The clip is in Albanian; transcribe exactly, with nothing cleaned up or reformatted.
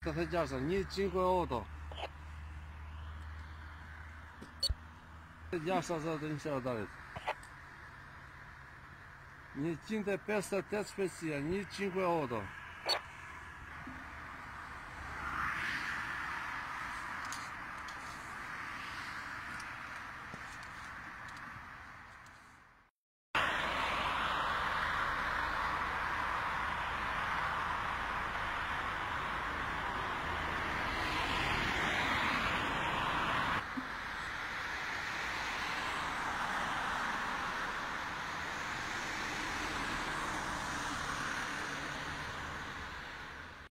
再加上你经过auto，я сказал, что ничего дали. Не cinque per sta terza spezia, ni cinque auto.